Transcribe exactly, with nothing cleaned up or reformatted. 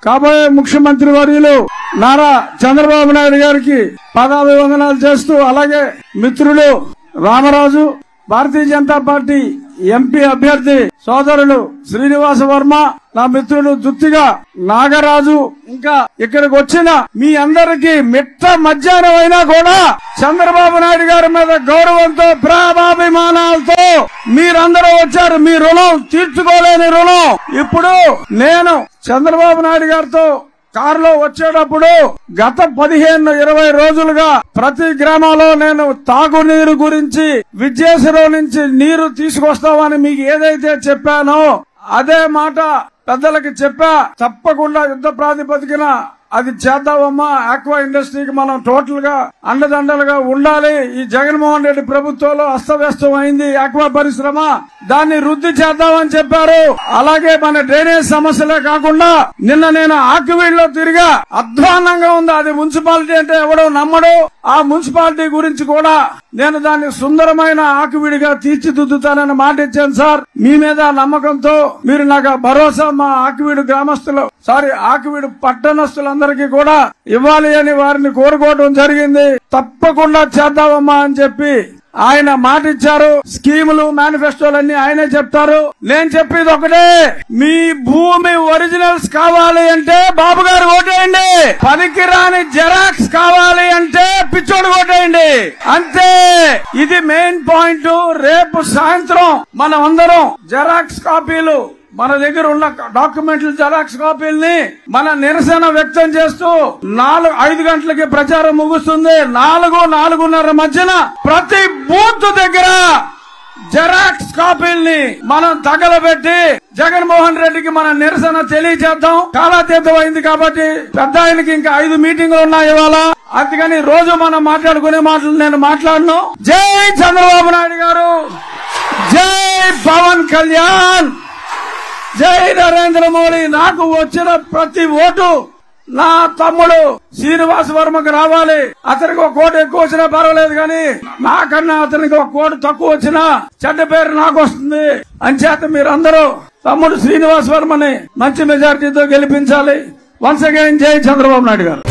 కాబోయే ముఖ్యమంత్రి వర్యులు నారా చంద్రబాబు నాయుడు గారికి పాదాభివందనాలు చేస్తూ, అలాగే మిత్రులు రామరాజు, భారతీయ జనతా పార్టీ ఎంపీ అభ్యర్థి సోదరులు శ్రీనివాస వర్మ, నా మిత్రులు దుత్తిగా నాగరాజు, ఇంకా ఇక్కడికి వచ్చిన మీ అందరికీ మిట్ట మధ్యాహ్నం అయినా కూడా చంద్రబాబు నాయుడు గారి మీద గౌరవంతో ప్రేమాభిమానాలతో మీరందరూ వచ్చారు. మీ రుణం తీర్చుకోలేని రుణం. ఇప్పుడు నేను చంద్రబాబు నాయుడు గారితో కారులో వచ్చేటప్పుడు గత పదిహేను ఇరవై రోజులుగా ప్రతి గ్రామంలో నేను తాగునీరు గురించి విద్యేశ్వరం నుంచి నీరు తీసుకొస్తామని మీకు ఏదైతే చెప్పానో అదే మాట పెద్దలకి చెప్పా. తప్పకుండా యుద్ధ ప్రాతిపదికన అది చేద్దామమ్మా. ఆక్వా ఇండస్ట్రీకి మనం టోటల్ గా అండదండలుగా ఉండాలి. ఈ జగన్మోహన్ రెడ్డి ప్రభుత్వంలో అస్తవ్యస్తం అయింది ఆక్వా పరిశ్రమ, దాన్ని వృద్ధి చేద్దామని చెప్పారు. అలాగే మన డ్రైనేజ్ సమస్యలే కాకుండా నిన్న నేను ఆక్వీడ్లో తిరిగా, అధ్వానంగా ఉంది అది. మున్సిపాలిటీ అంటే ఎవడో నమ్మడు. ఆ మున్సిపాలిటీ గురించి కూడా నేను దాన్ని సుందరమైన ఆక్వీడిగా తీర్చిదిద్దుతానని మాట ఇచ్చాను సార్. మీ మీద నమ్మకంతో మీరు నాకు భరోసా మా ఆక్వీడు గ్రామస్తులు సారీ ఆక్వీడు పట్టణస్తులందరికీ కూడా ఇవ్వాలి అని వారిని కోరుకోవడం జరిగింది. తప్పకుండా చేద్దామమ్మా అని చెప్పి ఆయన మాట ఇచ్చారు. స్కీములు మేనిఫెస్టోలన్నీ ఆయనే చెప్తారు. నేను చెప్పేది ఒకటే, మీ భూమి ఒరిజినల్స్ కావాలి అంటే బాబు గారు ఓటేయండి. పనికిరాని జెరాక్స్ కావాలి అంటే పిచ్చోడు ఓటేయండి. అంతే. ఇది మెయిన్ పాయింట్. రేపు సాయంత్రం మనం అందరం జెరాక్స్ కాపీలు, మన దగ్గర ఉన్న డాక్యుమెంట్ల జెరాక్స్ కాపీల్ని మన నిరసన వ్యక్తం చేస్తూ నాలుగు ఐదు గంటలకి ప్రచారం ముగుస్తుంది. నాలుగు నాలుగున్నర మధ్యన ప్రతి బూత్ దగ్గర జెరాక్స్ కాపీల్ని మనం తగలబెట్టి జగన్మోహన్ రెడ్డికి మన నిరసన తెలియజేద్దాం. కాలాతీతం అయింది కాబట్టి పెద్ద ఆయనకి ఇంకా ఐదు మీటింగ్లు ఉన్నాయి ఇవాళ. అందుకని రోజు మనం మాట్లాడుకునే మాటలు నేను మాట్లాడను. జై చంద్రబాబు నాయుడు గారు, జై పవన్ కళ్యాణ్, జై నరేంద్ర మోడీ. నాకు వచ్చిన ప్రతి ఓటు నా తమ్ముడు శ్రీనివాస వర్మకు రావాలి. అతనికి ఒక కోటు ఎక్కువ వచ్చినా పర్వాలేదు, కానీ నాకన్నా అతనికి ఒక కోటు తక్కువ వచ్చినా చెడ్డ పేరు నాకు వస్తుంది. అంచేత మీరందరూ తమ్ముడు శ్రీనివాస వర్మని మంచి మెజారిటీతో గెలిపించాలి. వన్స్ అగైన్ జై చంద్రబాబు నాయుడు గారు.